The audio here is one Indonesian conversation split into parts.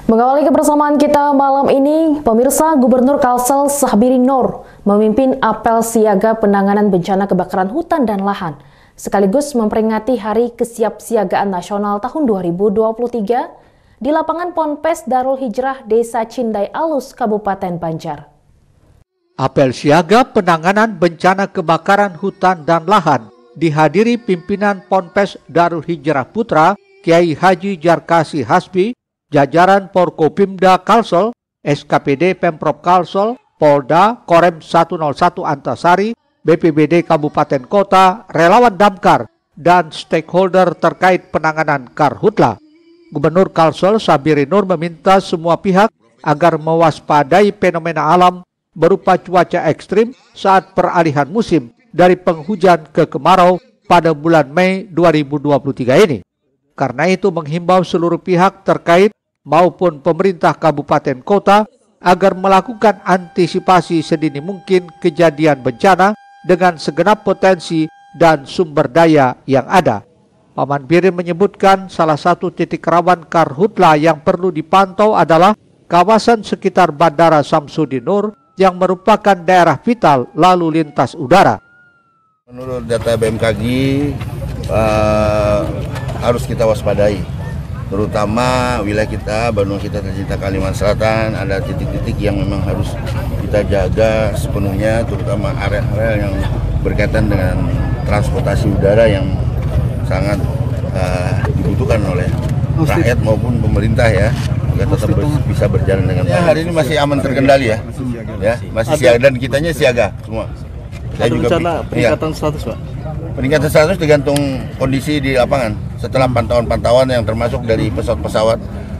Mengawali kebersamaan kita malam ini, pemirsa, Gubernur Kalsel Sahbiri Nur memimpin apel siaga penanganan bencana kebakaran hutan dan lahan, sekaligus memperingati Hari Kesiapsiagaan Nasional tahun 2023 di lapangan Ponpes Darul Hijrah Desa Cindai Alus, Kabupaten Banjar. Apel siaga penanganan bencana kebakaran hutan dan lahan dihadiri pimpinan Ponpes Darul Hijrah Putra, Kiai Haji Jarkasi Hasbi, jajaran Porkopimda Kalsel, SKPD Pemprov Kalsel, Polda, Korem 101 Antasari, BPBD Kabupaten Kota, relawan Damkar, dan stakeholder terkait penanganan Karhutla. Gubernur Kalsel Sahbiri Nur meminta semua pihak agar mewaspadai fenomena alam berupa cuaca ekstrim saat peralihan musim dari penghujan ke kemarau pada bulan Mei 2023 ini. Karena itu menghimbau seluruh pihak terkait maupun pemerintah kabupaten kota agar melakukan antisipasi sedini mungkin kejadian bencana dengan segenap potensi dan sumber daya yang ada. Paman Birin menyebutkan salah satu titik rawan Karhutla yang perlu dipantau adalah kawasan sekitar Bandara Samsudin Nur yang merupakan daerah vital lalu lintas udara. Menurut data BMKG harus kita waspadai, terutama wilayah kita, Bandung kita tercinta Kalimantan Selatan, ada titik-titik yang memang harus kita jaga sepenuhnya, terutama area-area yang berkaitan dengan transportasi udara yang sangat dibutuhkan oleh rakyat maupun pemerintah ya, agar tetap bisa berjalan dengan baik. Hari ini masih aman terkendali masih siaga dan kitanya siaga semua. Ada rencana peningkatan status, Pak? Peningkatan status tergantung kondisi di lapangan. Setelah pantauan-pantauan yang termasuk dari pesawat-pesawat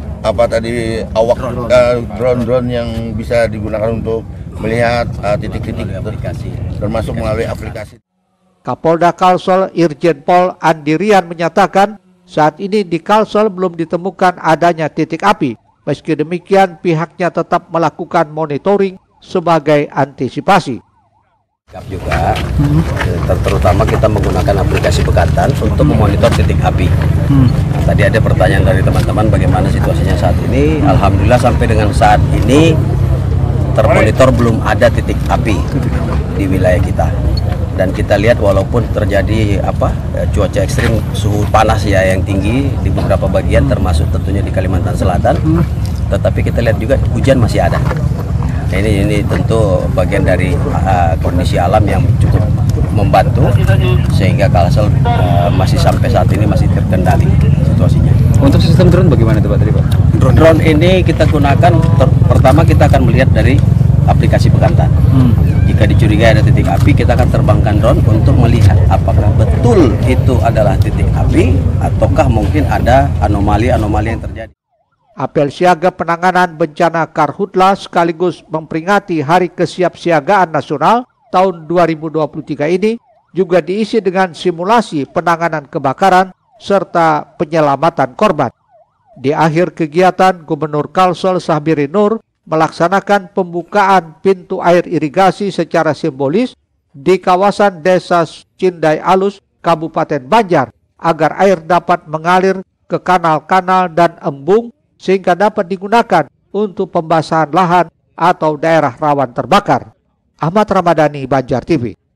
awak drone-drone yang bisa digunakan untuk melihat titik-titik termasuk melalui aplikasi. Kapolda Kalsel Irjen Pol Andirian menyatakan saat ini di Kalsel belum ditemukan adanya titik api. Meski demikian pihaknya tetap melakukan monitoring sebagai antisipasi. Juga terutama kita menggunakan aplikasi Bekantan untuk memonitor titik api. Nah, tadi ada pertanyaan dari teman-teman bagaimana situasinya saat ini. Alhamdulillah sampai dengan saat ini termonitor belum ada titik api di wilayah kita. Dan kita lihat walaupun terjadi cuaca ekstrim, suhu panas ya yang tinggi di beberapa bagian termasuk tentunya di Kalimantan Selatan, tetapi kita lihat juga hujan masih ada. Nah, ini tentu bagian dari kondisi alam yang cukup membantu sehingga Kalsel masih sampai saat ini masih terkendali situasinya. Untuk sistem drone bagaimana itu Pak tadi Pak? Drone ini kita gunakan pertama kita akan melihat dari aplikasi Bekantan. Jika dicurigai ada titik api, kita akan terbangkan drone untuk melihat apakah betul itu adalah titik api ataukah mungkin ada anomali-anomali yang terjadi. Apel siaga penanganan bencana Karhutla sekaligus memperingati Hari Kesiapsiagaan Nasional tahun 2023 ini juga diisi dengan simulasi penanganan kebakaran serta penyelamatan korban. Di akhir kegiatan, Gubernur Kalsel Sahbiri Nur melaksanakan pembukaan pintu air irigasi secara simbolis di kawasan Desa Cindai Alus, Kabupaten Banjar, agar air dapat mengalir ke kanal-kanal dan embung sehingga dapat digunakan untuk pembasahan lahan atau daerah rawan terbakar. Ahmad Ramadhani, Banjar TV.